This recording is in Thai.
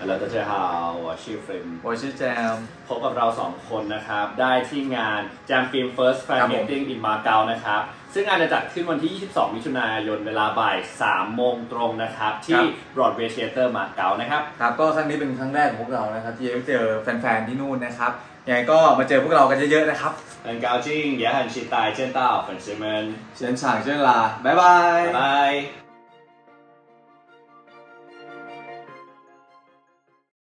Hello 大家好我是 Film 我是แจมพบกับเรา2คนนะครับได้ที่งาน Jam Film First Fan Meeting in Macau นะครับซึ่งงานจะจัดขึ้นวันที่22มิถุนายนเวลาบ่าย3 โมงตรงนะครับที่ Broadway Theater มาเก๊านะครับครับก็ครั้งนี้เป็นครั้งแรกของพวกเรานะครับที่ได้เจอแฟนๆที่นู่นนะครับยังไงก็มาเจอพวกเรากันเยอะๆนะครับ很高兴也很期待见到粉丝们现场见啦拜拜拜拜